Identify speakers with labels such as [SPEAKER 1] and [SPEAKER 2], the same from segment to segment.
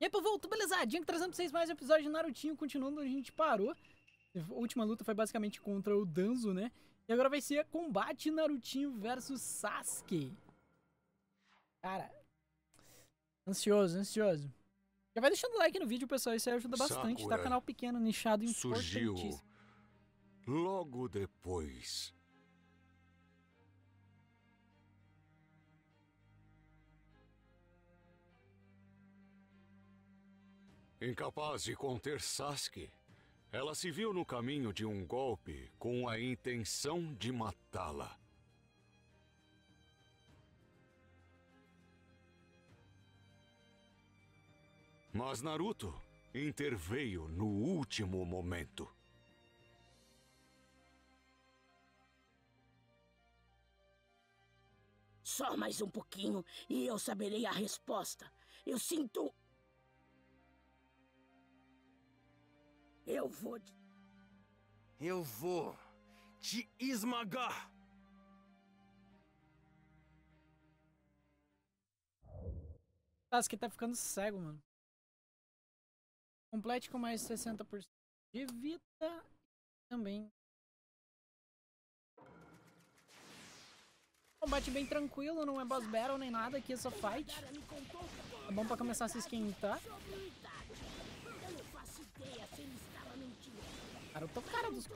[SPEAKER 1] E aí, povo, voltou, belezadinho, trazendo pra vocês mais um episódio de Narutinho, continuando onde a gente parou. A última luta foi basicamente contra o Danzo, né? E agora vai ser combate Narutinho versus Sasuke. Cara, ansioso. Já vai deixando like no vídeo, pessoal, isso aí ajuda bastante.
[SPEAKER 2] Sakura
[SPEAKER 1] Tá canal pequeno, nichado e
[SPEAKER 2] surgiu
[SPEAKER 1] importantíssimo.
[SPEAKER 2] logo depois. Incapaz de conter Sasuke, ela se viu no caminho de um golpe com a intenção de matá-la. Mas Naruto interveio no último momento.
[SPEAKER 3] Só mais um pouquinho e eu saberei a resposta. Eu sinto... Eu vou te esmagar.
[SPEAKER 1] Sasuke tá ficando cego, mano. Complete com mais 60% de vida também. Combate bem tranquilo, não é boss battle nem nada, aqui é só fight. É bom pra começar a se esquentar. Cara, eu tô cara dos...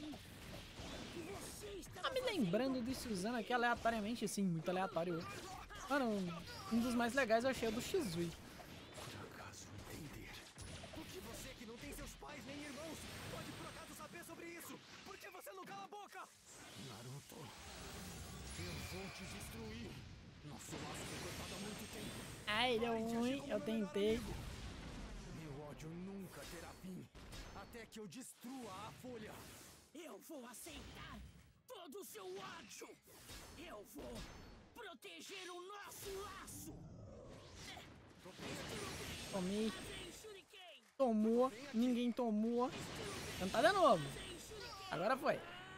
[SPEAKER 1] Tá me lembrando de Suzano aqui aleatoriamente, assim, muito aleatório. Mano, um dos mais legais eu achei o do Shizui.
[SPEAKER 4] Por acaso entender? Porque você que não tem seus pais nem irmãos pode por acaso saber sobre isso? Por que você não cala a boca? Naruto, eu vou te destruir. Nosso laço foi cortado há muito tempo.
[SPEAKER 1] Ai, deu ruim, eu tentei.
[SPEAKER 4] Meu ódio nunca terá fim, até que eu destrua a folha.
[SPEAKER 3] Eu vou aceitar todo o seu ódio. Eu vou proteger o nosso laço.
[SPEAKER 1] Tomei. Tomou, ninguém tomou. Tentar de novo. Agora foi.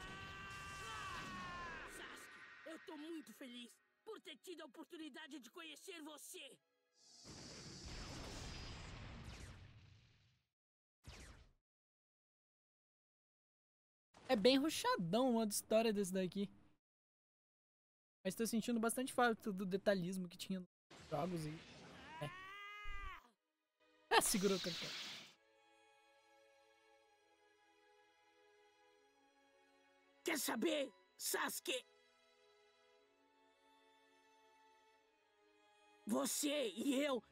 [SPEAKER 3] Sasuke, eu tô muito feliz por ter tido a oportunidade de conhecer você.
[SPEAKER 1] É bem rushadão o modo história desse daqui. Mas tô sentindo bastante falta do detalhismo que tinha nos jogos aí. Segurou o campeão.
[SPEAKER 3] Quer saber, Sasuke? Você e eu...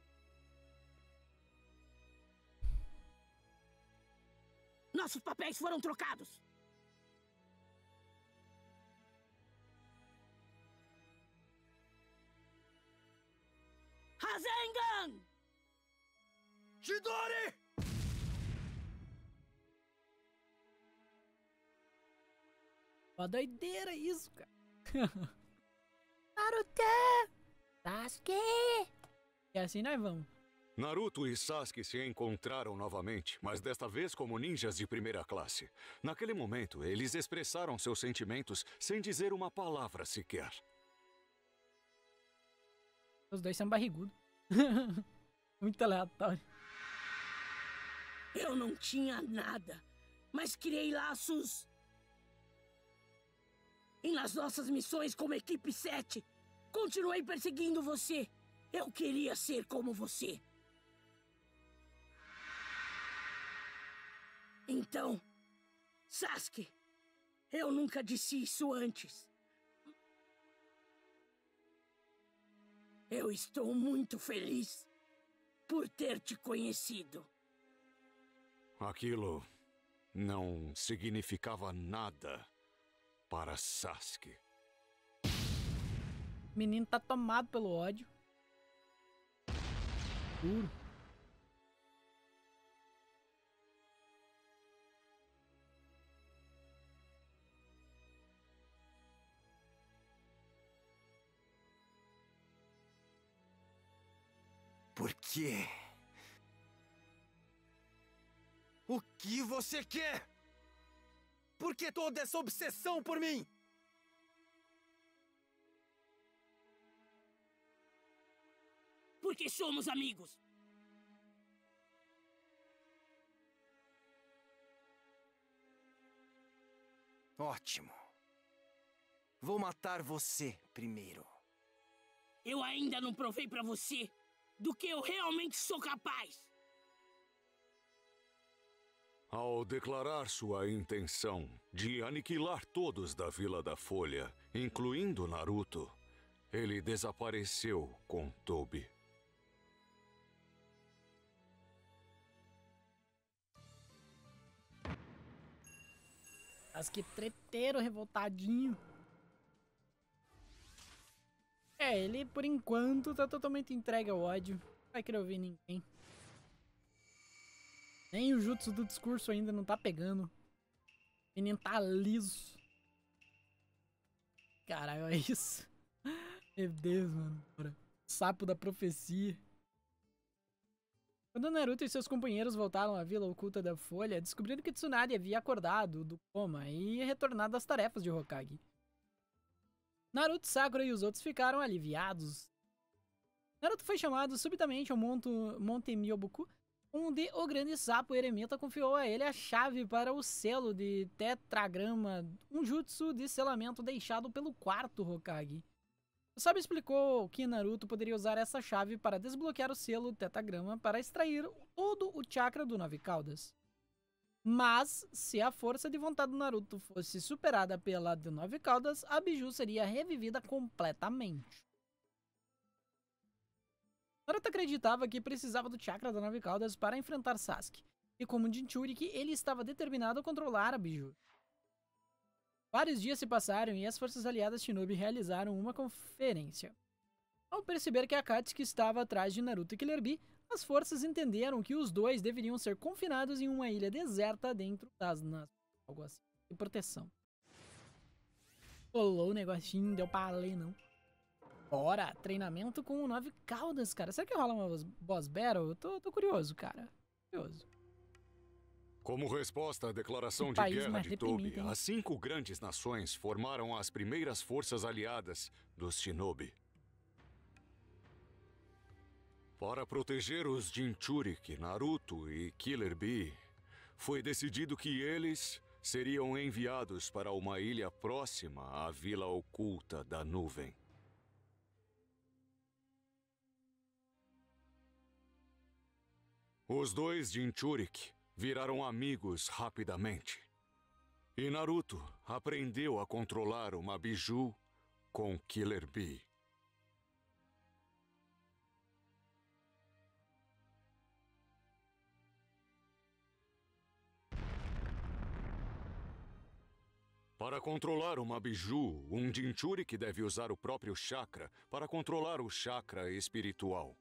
[SPEAKER 3] Nossos papéis foram trocados. Rasengan!
[SPEAKER 4] Chidori!
[SPEAKER 1] Uma doideira isso, cara. Naruto! Sasuke! E assim nós vamos.
[SPEAKER 2] Naruto e Sasuke se encontraram novamente, mas desta vez como ninjas de primeira classe. Naquele momento, eles expressaram seus sentimentos sem dizer uma palavra sequer.
[SPEAKER 1] Os dois são barrigudos. Muito aleatório.
[SPEAKER 3] Eu não tinha nada, mas criei laços. E nas nossas missões como Equipe 7, continuei perseguindo você. Eu queria ser como você. Então, Sasuke, eu nunca disse isso antes. Eu estou muito feliz por ter te conhecido.
[SPEAKER 2] Aquilo não significava nada para Sasuke.
[SPEAKER 1] O menino tá tomado pelo ódio. Puro.
[SPEAKER 4] Por quê? O que você quer? Por que toda essa obsessão por mim?
[SPEAKER 3] Porque somos amigos.
[SPEAKER 4] Ótimo. Vou matar você primeiro.
[SPEAKER 3] Eu ainda não provei pra você do que eu realmente sou capaz.
[SPEAKER 2] Ao declarar sua intenção de aniquilar todos da Vila da Folha, incluindo Naruto, ele desapareceu com Tobi.
[SPEAKER 1] Mas que treteiro, revoltadinho. Ele por enquanto tá totalmente entregue ao ódio. Não vai querer ouvir ninguém. Nem o jutsu do discurso ainda não tá pegando. O menino tá liso. Caralho, é isso. Meu Deus, mano. Sapo da profecia. Quando Naruto e seus companheiros voltaram à Vila Oculta da Folha, descobriram que Tsunade havia acordado do coma e retornado às tarefas de Hokage. Naruto, Sakura e os outros ficaram aliviados. Naruto foi chamado subitamente ao Monte Myoboku, onde o grande sapo Eremita confiou a ele a chave para o selo de tetragrama, um jutsu de selamento deixado pelo quarto Hokage. O sábio explicou que Naruto poderia usar essa chave para desbloquear o selo tetragrama para extrair todo o chakra do Nove Caudas. Mas, se a força de vontade do Naruto fosse superada pela de Nove Caudas, a Biju seria revivida completamente. Naruto acreditava que precisava do chakra da Nove Caudas para enfrentar Sasuke, e como Jinchuriki, ele estava determinado a controlar a Biju. Vários dias se passaram e as forças aliadas Shinobi realizaram uma conferência. Ao perceber que Akatsuki estava atrás de Naruto e Killer Bee, as forças entenderam que os dois deveriam ser confinados em uma ilha deserta dentro das algo assim, de proteção. Rolou o negocinho, deu pra ler, não. Bora, treinamento com o Nove Caudas, cara. Será que rola uma boss battle? Eu tô curioso, cara. Curioso.
[SPEAKER 2] Como resposta à declaração de guerra de Tobi, as 5 grandes nações formaram as primeiras forças aliadas dos Shinobi. Para proteger os Jinchuriki, Naruto e Killer Bee, foi decidido que eles seriam enviados para uma ilha próxima à Vila Oculta da Nuvem. Os dois Jinchuriki viraram amigos rapidamente. E Naruto aprendeu a controlar uma Biju com Killer Bee. Para controlar uma Biju, um Jinchuriki deve usar o próprio chakra para controlar o chakra espiritual.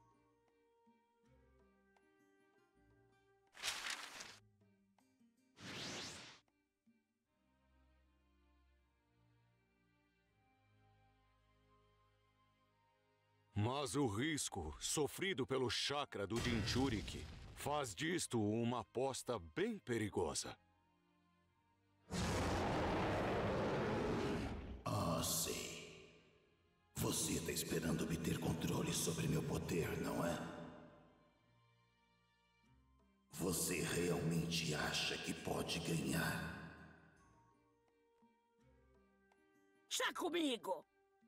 [SPEAKER 2] Mas o risco sofrido pelo chakra do Jinchuriki faz disto uma aposta bem perigosa.
[SPEAKER 5] Ah, sei. Você está esperando obter controle sobre meu poder, não é? Você realmente acha que pode ganhar?
[SPEAKER 3] Está comigo!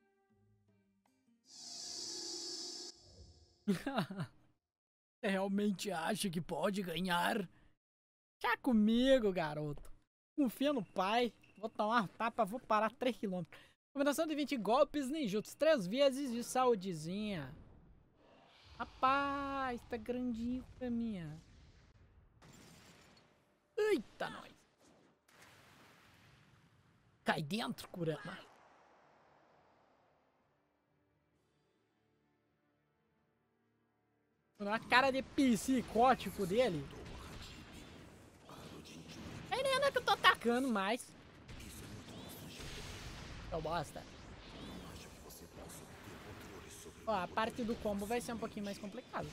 [SPEAKER 1] Você realmente acha que pode ganhar? Já comigo, garoto. Confia no pai. Vou tomar uma tapa, vou parar 3 km. Combinação de 20 golpes ninjutsu, 3 vezes de saúdezinha. Rapaz, tá grandinho pra mim. Eita, nós. Cai dentro, Kurama. A cara de psicótico dele. É nem que eu tô atacando mais. Seu bosta. Ó, a parte do combo vai ser um pouquinho mais complicado.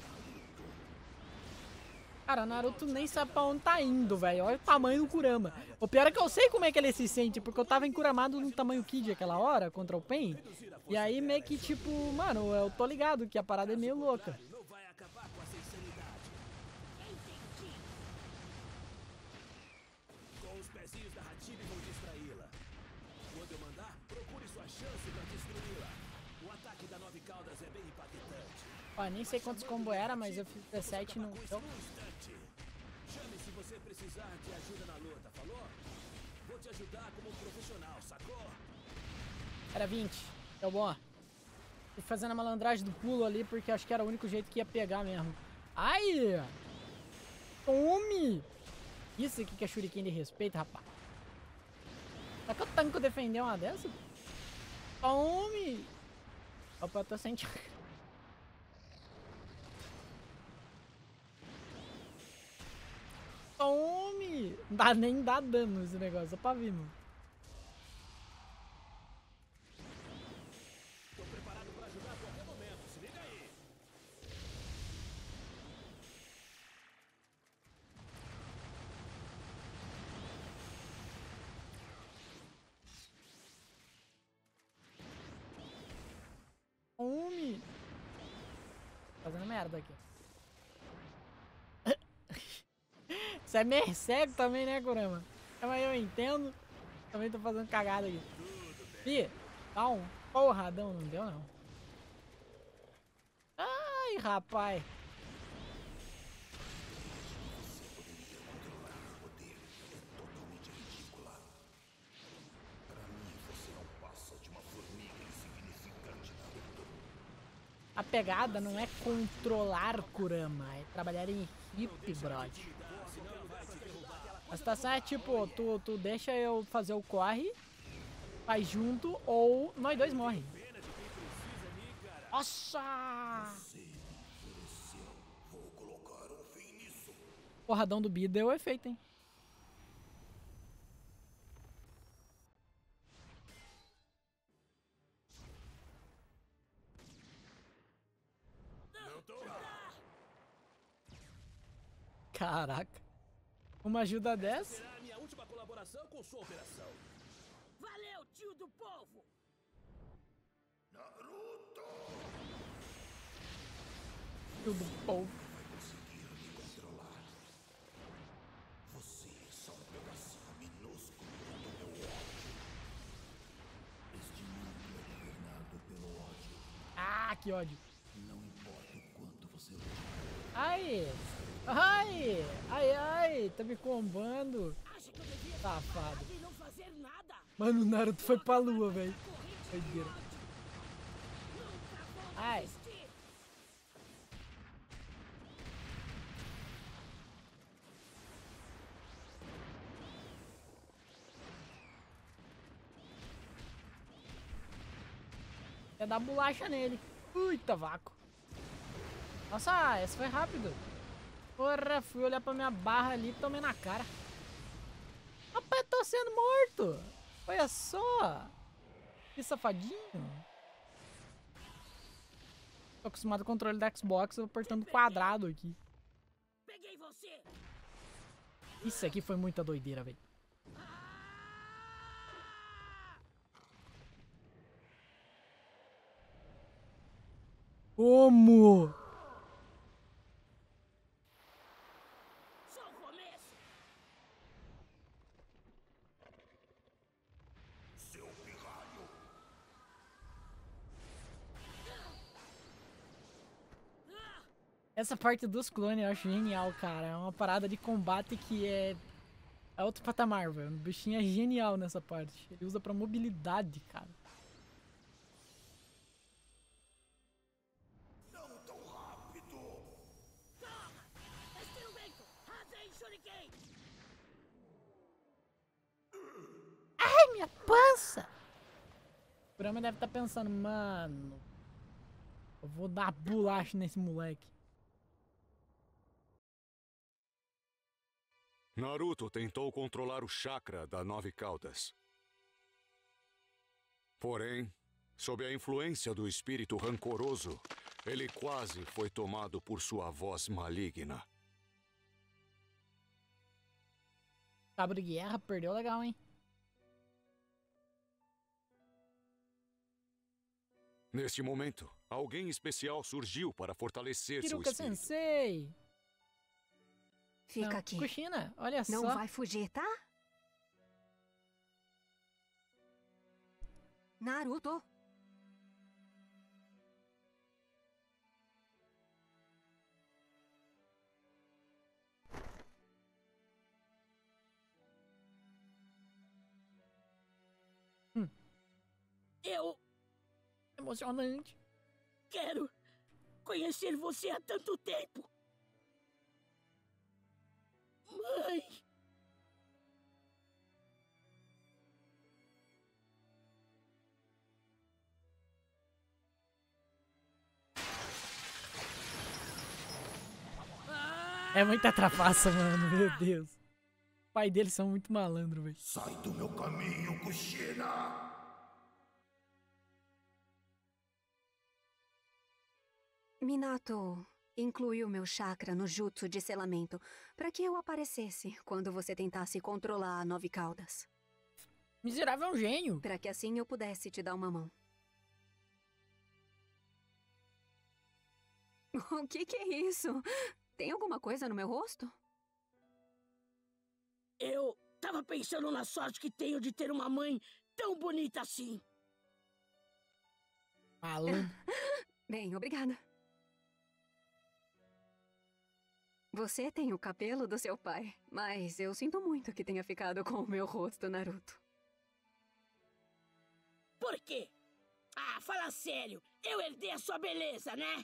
[SPEAKER 1] Cara, Naruto nem sabe pra onde tá indo, velho. Olha o tamanho do Kurama. O pior é que eu sei como é que ele se sente, porque eu tava encuramado no tamanho Kid aquela hora contra o Pain. E aí meio que tipo, mano, eu tô ligado que a parada é meio louca.
[SPEAKER 4] chance pra destruí-la. O ataque da 9 caudas é bem impactante.
[SPEAKER 1] Ó, nem sei quantos combo era, mas eu fiz 17 no...
[SPEAKER 4] Com isso num instante. Chame se você precisar de ajuda na luta, falou? Vou te ajudar como profissional, sacou?
[SPEAKER 1] Era 20. Deu bom. Fui fazendo a malandragem do pulo ali, porque acho que era o único jeito que ia pegar mesmo. Ai! Tome! Isso aqui que é shuriken de respeito, rapaz. Será que o tanco defendeu uma dessa? Tome! Opa, eu tô sentindo... Tome! Não dá nem dá dano esse negócio, só pra vir, mano.
[SPEAKER 4] Tô preparado pra ajudar a qualquer momento, se liga aí.
[SPEAKER 1] Tome! Fazendo merda aqui. Você é meio cego também, né, Kurama? Mas eu entendo. Também tô fazendo cagada aqui. Ih, dá um porradão, não deu não. Ai, rapaz. A pegada não é controlar Kurama, é trabalhar em equipe, brother. A situação é tipo, tu deixa eu fazer o corre, faz junto, ou nós dois morrem. Nossa! Porradão do Bi deu efeito, hein? Caraca. Uma ajuda dessa?
[SPEAKER 4] Será a minha última colaboração com sua operação.
[SPEAKER 3] Valeu, tio do povo!
[SPEAKER 1] Tudo bom.
[SPEAKER 5] Você é só um pedacinho minúsculo do meu ódio. Este mundo é governado pelo ódio.
[SPEAKER 1] Ah, que ódio.
[SPEAKER 5] Não importa o quanto você luta.
[SPEAKER 1] Ai! Ai! Ai, ai! Tá me combando.
[SPEAKER 3] Acha que eu devia
[SPEAKER 1] Safado.
[SPEAKER 3] e não fazer nada?
[SPEAKER 1] Mano, o Naruto foi pra lua, velho. Doideira. Ai. Ia dar bolacha nele. Eita, vácuo. Nossa, essa foi rápido. Porra, fui olhar pra minha barra ali e tomei na cara. Rapaz, tô sendo morto. Olha só. Que safadinho. Tô acostumado com o controle da Xbox, eu apertando quadrado aqui.
[SPEAKER 3] Peguei você!
[SPEAKER 1] Isso aqui foi muita doideira, velho. Como?
[SPEAKER 3] Só o começo!
[SPEAKER 5] Seu pirralho.
[SPEAKER 1] Essa parte dos clones eu acho genial, cara. É uma parada de combate que é outro patamar, velho. O bichinho é genial nessa parte. Ele usa pra mobilidade, cara.
[SPEAKER 5] Não tão rápido.
[SPEAKER 3] Toma! Experimento! Hadei Shuriken!
[SPEAKER 1] Ai, minha pança! O Kurama deve estar pensando, mano, eu vou dar bolacha nesse moleque.
[SPEAKER 2] Naruto tentou controlar o chakra da 9 caudas. Porém, sob a influência do espírito rancoroso, ele quase foi tomado por sua voz maligna.
[SPEAKER 1] Cabo de guerra, perdeu legal, hein?
[SPEAKER 2] Neste momento, alguém especial surgiu para fortalecer seu
[SPEAKER 1] Kiruka
[SPEAKER 2] espírito.
[SPEAKER 1] Sensei!
[SPEAKER 6] Fica
[SPEAKER 1] Não,
[SPEAKER 6] aqui.
[SPEAKER 1] Kushina, olha
[SPEAKER 6] Não
[SPEAKER 1] só.
[SPEAKER 6] vai fugir, tá? Naruto!
[SPEAKER 3] Eu
[SPEAKER 1] Emocionante.
[SPEAKER 3] quero conhecer você há tanto tempo. Mãe!
[SPEAKER 1] É muita trapaça, mano. Meu Deus. O pai deles são muito malandro, velho.
[SPEAKER 5] Sai do meu caminho, Kushina!
[SPEAKER 6] Minato incluiu meu chakra no jutsu de selamento para que eu aparecesse quando você tentasse controlar a Nove Caudas.
[SPEAKER 1] Miserável é um gênio.
[SPEAKER 6] Para que assim eu pudesse te dar uma mão. O que é isso? Tem alguma coisa no meu rosto?
[SPEAKER 3] Eu tava pensando na sorte que tenho de ter uma mãe tão bonita assim.
[SPEAKER 1] Malandro.
[SPEAKER 6] Bem, obrigada. Você tem o cabelo do seu pai, mas eu sinto muito que tenha ficado com o meu rosto, Naruto.
[SPEAKER 3] Por quê? Ah, fala sério. Eu herdei a sua beleza, né?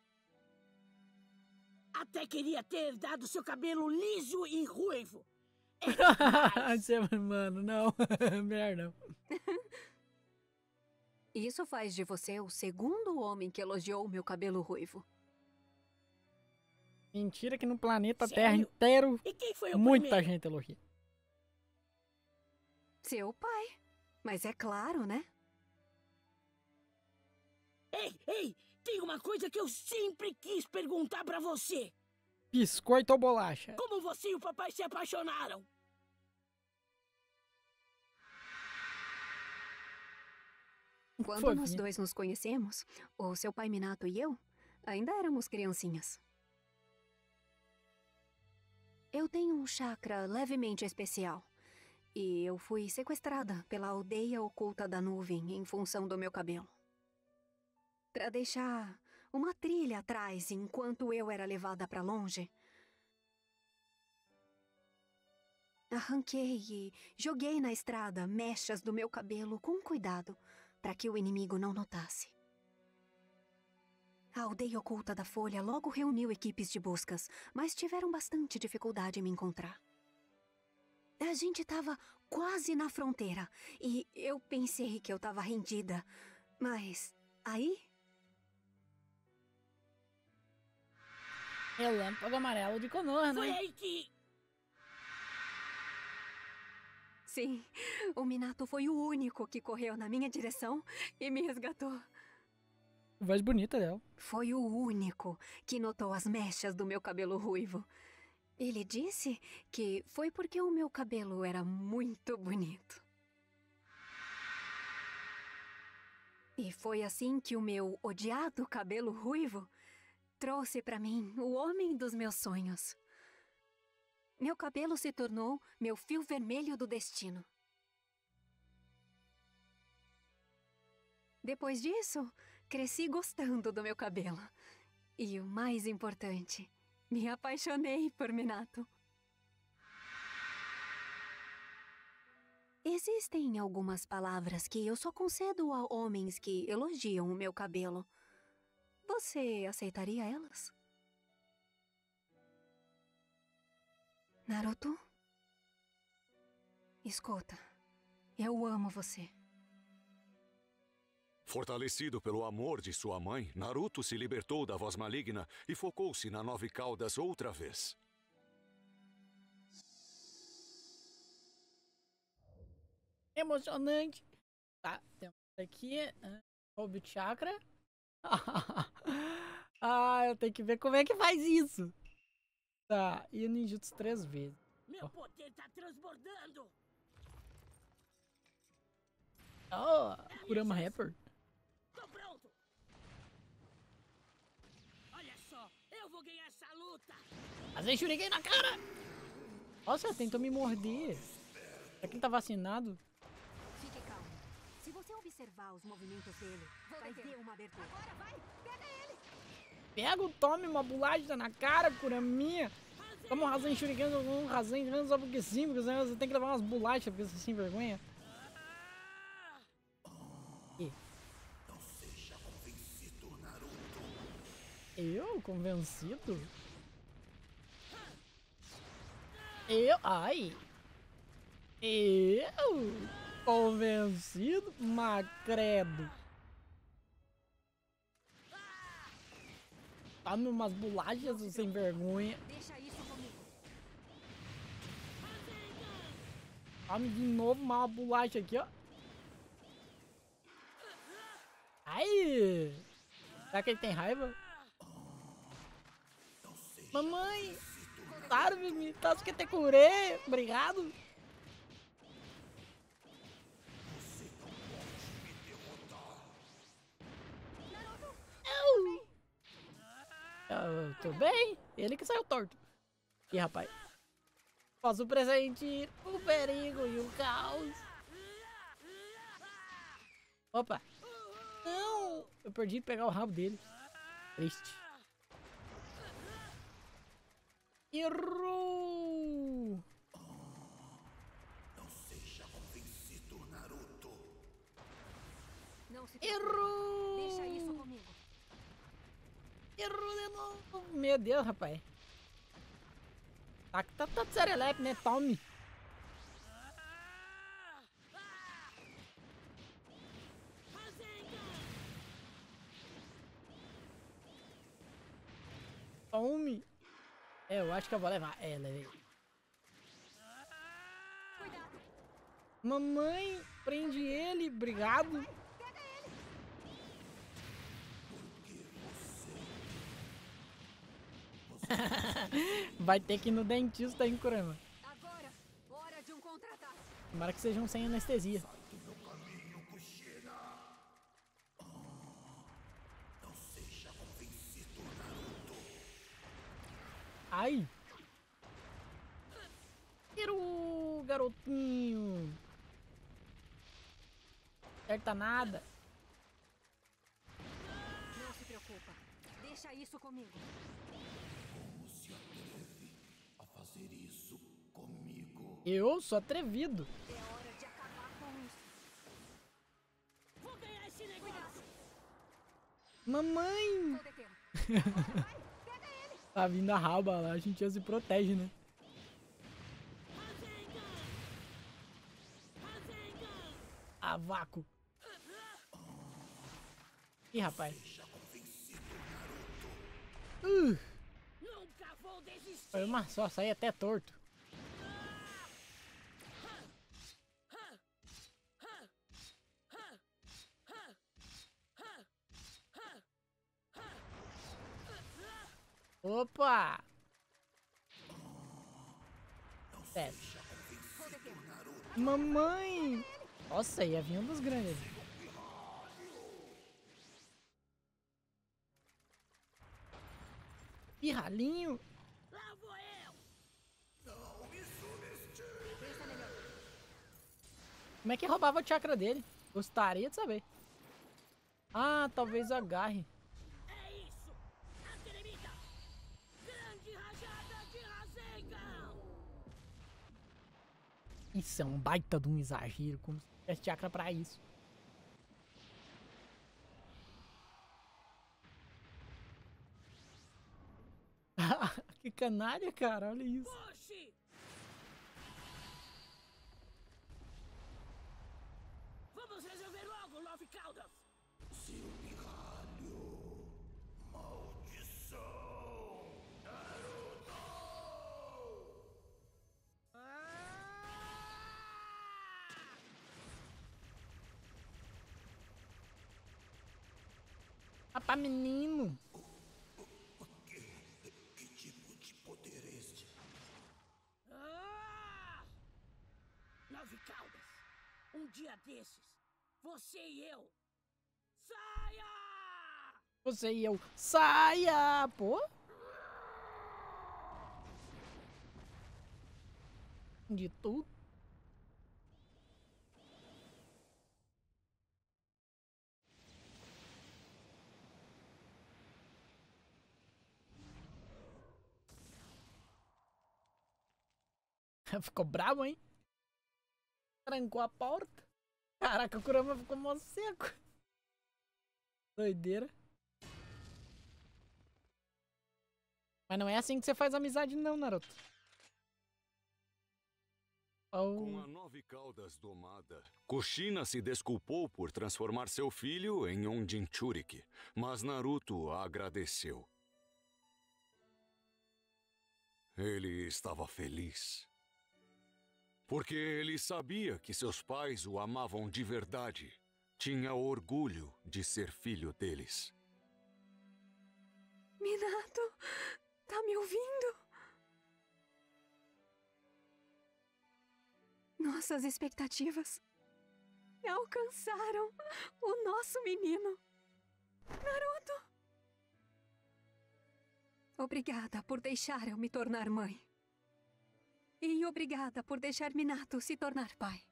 [SPEAKER 3] Até queria ter herdado seu cabelo liso e ruivo.
[SPEAKER 1] Mano, não. Melhor não.
[SPEAKER 6] Isso faz de você o segundo homem que elogiou o meu cabelo ruivo.
[SPEAKER 1] Mentira que no planeta
[SPEAKER 3] Sério?
[SPEAKER 1] Terra inteiro
[SPEAKER 3] E quem foi o
[SPEAKER 1] muita
[SPEAKER 3] primeiro?
[SPEAKER 1] gente elogia.
[SPEAKER 6] Seu pai. Mas é claro, né?
[SPEAKER 3] Ei, tem uma coisa que eu sempre quis perguntar pra você.
[SPEAKER 1] Biscoito ou bolacha?
[SPEAKER 3] Como você e o papai se apaixonaram?
[SPEAKER 6] Quando nós
[SPEAKER 1] Fofinho.
[SPEAKER 6] dois nos conhecemos, o seu pai Minato e eu, ainda éramos criancinhas. Eu tenho um chakra levemente especial. E eu fui sequestrada pela aldeia oculta da nuvem em função do meu cabelo. Pra deixar uma trilha atrás enquanto eu era levada pra longe, arranquei e joguei na estrada mechas do meu cabelo com cuidado para que o inimigo não notasse. A aldeia oculta da Folha logo reuniu equipes de buscas, mas tiveram bastante dificuldade em me encontrar. A gente tava quase na fronteira e eu pensei que eu tava rendida, mas aí
[SPEAKER 1] Relâmpago amarelo de Konoha,
[SPEAKER 3] Foi
[SPEAKER 1] né?
[SPEAKER 3] aí que...
[SPEAKER 6] sim, o Minato foi o único que correu na minha direção e me resgatou.
[SPEAKER 1] Voz bonita dela.
[SPEAKER 6] Foi o único que notou as mechas do meu cabelo ruivo. Ele disse que foi porque o meu cabelo era muito bonito. E foi assim que o meu odiado cabelo ruivo trouxe pra mim o homem dos meus sonhos. Meu cabelo se tornou meu fio vermelho do destino. Depois disso, cresci gostando do meu cabelo. E o mais importante, me apaixonei por Minato. Existem algumas palavras que eu só concedo a homens que elogiam o meu cabelo. Você aceitaria elas? Naruto? Escuta, eu amo você.
[SPEAKER 2] Fortalecido pelo amor de sua mãe, Naruto se libertou da voz maligna e focou-se na Nove Caudas outra vez.
[SPEAKER 1] Emocionante. Tá, temos aqui. Sobe o chakra. Ah, eu tenho que ver como é que faz isso. Tá, e o ninjutsu 3 vezes.
[SPEAKER 3] Meu poder tá transbordando.
[SPEAKER 1] Oh, Kurama Rapper.
[SPEAKER 3] Tô pronto. Olha só, eu vou ganhar essa luta.
[SPEAKER 1] Fazer shuriken na cara. Nossa, tentou me morder. Pra quem tá vacinado.
[SPEAKER 6] Fique calmo. Se você observar observar os movimentos dele. Vai ter uma abertura. Agora vai! Pega ele!
[SPEAKER 1] Pega o Tommy, uma bolacha na cara, Kuraminha. Toma um Rasen Shuriken, um Rasen só porque sim, porque senão você tem que levar umas bolachas, porque você é sem vergonha.
[SPEAKER 5] Não seja convencido, Naruto.
[SPEAKER 1] Eu? Convencido? Ai! Eu? Convencido? Macredo. Tome umas bolachas, seu sem vergonha.
[SPEAKER 6] Deixa isso comigo.
[SPEAKER 1] Tome de novo uma bolacha aqui, ó. Ai! Será que ele tem raiva? Mamãe! Claro, me tá que te curei. Obrigado. Eu tô bem? Ele que saiu torto. Ih, rapaz. Posso pressentir o perigo e o caos. Opa. Não. Eu perdi de pegar o rabo dele. Triste. Errou.
[SPEAKER 5] Não seja convencido, Naruto.
[SPEAKER 6] Não se
[SPEAKER 1] Errou.
[SPEAKER 6] Deixa isso comigo.
[SPEAKER 1] Errou de novo. Meu Deus, rapaz. Tá de serelepe, né? Tome. Tome. É, eu acho que eu vou levar. É, levei.
[SPEAKER 6] Cuidado.
[SPEAKER 1] Mamãe, prende ele. Obrigado. Vai ter que ir no dentista, hein, Kurama.
[SPEAKER 6] Agora, hora de um contra-ataque.
[SPEAKER 1] Tomara que sejam sem anestesia.
[SPEAKER 5] Não seja convencido, Naruto.
[SPEAKER 1] Ai. Iru, garotinho. Acerta nada.
[SPEAKER 6] Não se preocupa. Deixa isso comigo.
[SPEAKER 5] Como se atreve a fazer isso comigo?
[SPEAKER 1] Eu sou atrevido.
[SPEAKER 6] É hora de acabar com isso.
[SPEAKER 3] Vou ganhar esse negócio!
[SPEAKER 1] Mamãe.
[SPEAKER 6] Vou deter. Agora vai! Pega ele!
[SPEAKER 1] Tá vindo a raba lá, a gente já se protege, né? A vácuo. Ih, rapaz.
[SPEAKER 3] Nunca vou desistir!
[SPEAKER 1] Foi uma só, saí até torto. Opa! Sério.
[SPEAKER 6] Vou deter.
[SPEAKER 1] Mamãe! Nossa, ia vir um dos grandes. Pirralhinho.
[SPEAKER 3] Lá vou eu!
[SPEAKER 6] Pensa melhor.
[SPEAKER 1] Como é que roubava o chakra dele? Gostaria de saber. Ah, talvez agarre.
[SPEAKER 3] É isso! Acredita! Grande rajada de Rasengan!
[SPEAKER 1] Isso é um baita de um exagero. Como se tivesse chakra pra isso. Que canalha, cara. Olha isso.
[SPEAKER 3] Oxi! Vamos resolver logo, Love Caldas!
[SPEAKER 5] Seu pirralho. Maldição. Naruto.
[SPEAKER 1] Rapaz, menino.
[SPEAKER 5] Que tipo de poder é este?
[SPEAKER 3] Love Caldas! Um dia desses, você e eu... Saia!
[SPEAKER 1] Você e eu. Saia, pô. De tudo. Ficou bravo, hein? Trancou a porta. Caraca, o Kurama ficou mó seco. Doideira. Mas não é assim que você faz amizade não, Naruto.
[SPEAKER 2] Com a 9 caudas domada, Kushina se desculpou por transformar seu filho em um Jinchuriki, mas Naruto agradeceu. Ele estava feliz. Porque ele sabia que seus pais o amavam de verdade. Tinha orgulho de ser filho deles.
[SPEAKER 6] Minato, tá me ouvindo? Nossas expectativas alcançaram o nosso menino. Naruto! Obrigada por deixar eu me tornar mãe. E obrigada por deixar Minato se tornar pai.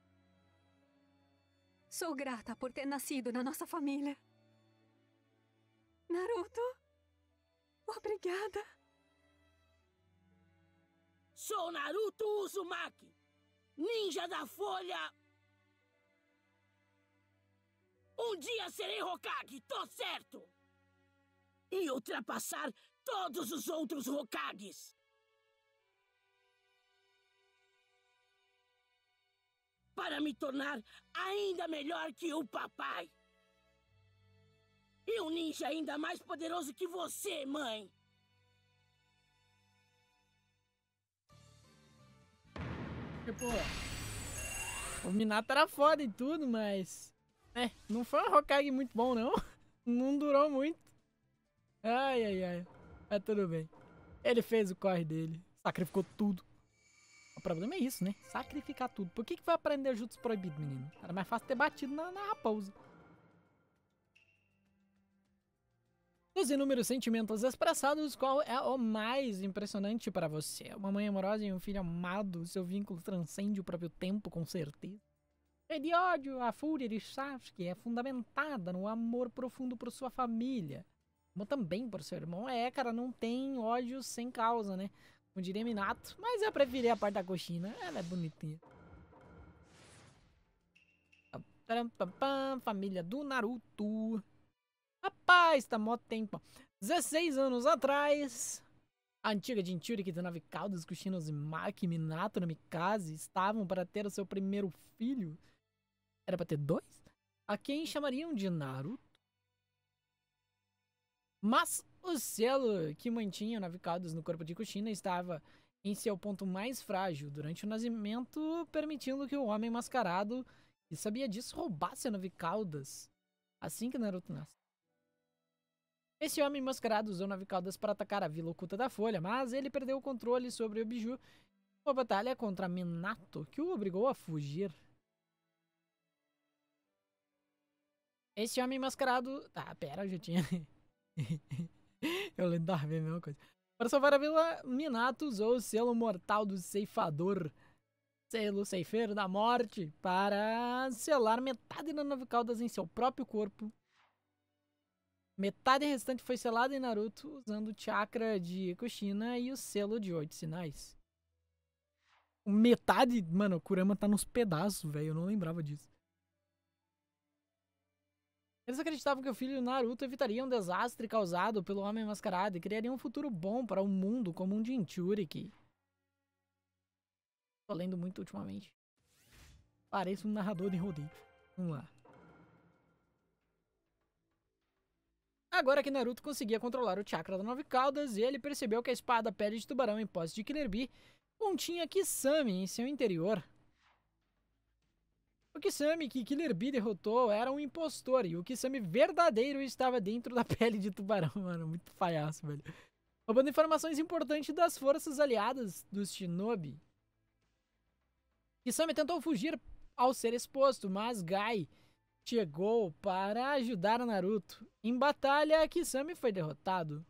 [SPEAKER 6] Sou grata por ter nascido na nossa família. Naruto, obrigada.
[SPEAKER 3] Sou Naruto Uzumaki, ninja da folha. Um dia serei Hokage, tô certo. E ultrapassar todos os outros Hokages. Para me tornar ainda melhor que o papai. E um ninja ainda mais poderoso que você, mãe.
[SPEAKER 1] Tipo, o Minato era foda e tudo, mas... não foi um Hokage muito bom, não. Não durou muito. Ai, ai, ai. Mas tudo bem. Ele fez o corre dele. Sacrificou tudo. O problema é isso, né? Sacrificar tudo. Por que vai aprender jutsu proibido, menino? Era mais fácil ter batido na raposa. Dos inúmeros sentimentos expressados, qual é o mais impressionante para você? Uma mãe amorosa e um filho amado. Seu vínculo transcende o próprio tempo, com certeza. Cheio de ódio, a fúria de Sasuke é fundamentada no amor profundo por sua família. Como também por seu irmão. Cara, não tem ódio sem causa, né? Como diria Minato. Mas eu preferi a parte da Kushina. Ela é bonitinha. Família do Naruto. Rapaz, tá mó tempo. 16 anos atrás, a antiga Jinchuriki de 9 caudas, Kushina Uzumaki, Minato no Mikase, estavam para ter o seu primeiro filho. Era para ter 2? A quem chamariam de Naruto. Mas o selo que mantinha 9 caudas no corpo de Kushina estava em seu ponto mais frágil durante o nascimento, permitindo que o homem mascarado, que sabia disso, roubasse a 9 caudas assim que Naruto nasce. Esse homem mascarado usou 9 caudas para atacar a Vila Oculta da Folha, mas ele perdeu o controle sobre o Biju em uma batalha contra Minato, que o obrigou a fugir. Esse homem mascarado... Tá, pera, eu já tinha... eu lembro a mesma coisa. Para salvar a Vila, Minato usou o selo mortal do ceifador, selo ceifeiro da morte, para selar metade das 9 caudas em seu próprio corpo. Metade restante foi selada em Naruto, usando o chakra de Kushina e o selo de 8 sinais. Metade... Mano, o Kurama tá nos pedaços, velho. Eu não lembrava disso. Eles acreditavam que o filho de Naruto evitaria um desastre causado pelo Homem Mascarado e criaria um futuro bom para o mundo como um Jinchuriki. Tô lendo muito ultimamente. Parece um narrador de rodeio. Vamos lá. Agora que Naruto conseguia controlar o chakra das 9 caudas, ele percebeu que a espada Pele de Tubarão em posse de Killer Bee continha Kisame em seu interior. O Kisame que Killer Bee derrotou era um impostor, e o Kisame verdadeiro estava dentro da pele de tubarão, mano. Muito palhaço, velho. Roubando informações importantes das forças aliadas dos Shinobi. Kisame tentou fugir ao ser exposto, mas Gai chegou para ajudar Naruto. Em batalha, Kisame foi derrotado.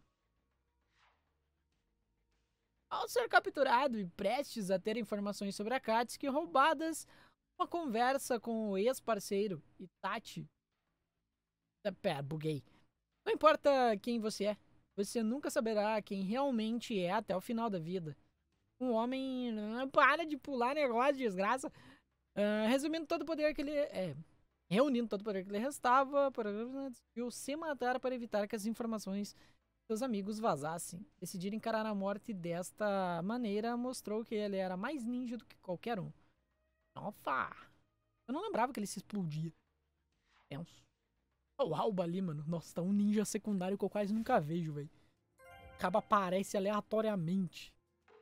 [SPEAKER 1] Ao ser capturado e prestes a ter informações sobre Akatsuki roubadas, uma conversa com o ex-parceiro, Itachi. Pera, buguei. Não importa quem você é, você nunca saberá quem realmente é até o final da vida. Um homem para de pular negócio, desgraça. Resumindo todo o poder que ele... reunindo todo o poder que lhe restava, decidiu se matar para evitar que as informações seus amigos vazassem. Decidir encarar a morte desta maneira mostrou que ele era mais ninja do que qualquer um. Nossa! Eu não lembrava que ele se explodia. Penso. O Alba ali, mano. Nossa, tá um ninja secundário que eu quase nunca vejo, velho. Acaba aparece aleatoriamente.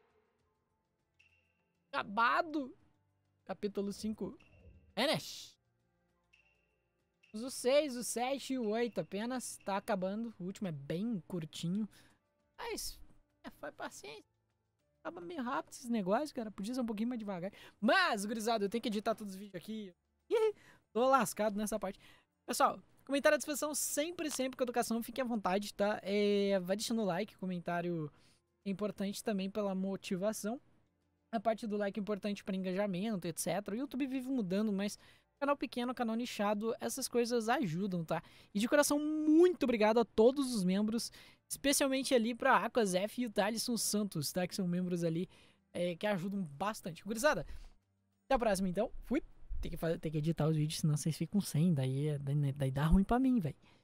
[SPEAKER 1] Acabado! Capítulo 5. Enes! O 6, o 7 e o 8 apenas. Tá acabando. O último é bem curtinho. Mas, foi paciência. Acaba meio rápido esses negócios, cara. Podia ser um pouquinho mais devagar. Mas, gurizada, eu tenho que editar todos os vídeos aqui. Tô lascado nessa parte. Pessoal, comentário à disposição sempre com educação. Fiquem à vontade, tá? Vai deixando o like. Comentário é importante também pela motivação. A parte do like é importante para engajamento, etc. O YouTube vive mudando, mas canal pequeno, canal nichado, essas coisas ajudam, tá? E de coração, muito obrigado a todos os membros, especialmente ali pra Aquas F e o Thalisson Santos, tá? Que são membros ali que ajudam bastante. Gurizada, até a próxima então. Fui. Tem que editar os vídeos, senão vocês ficam sem, daí dá ruim pra mim, velho.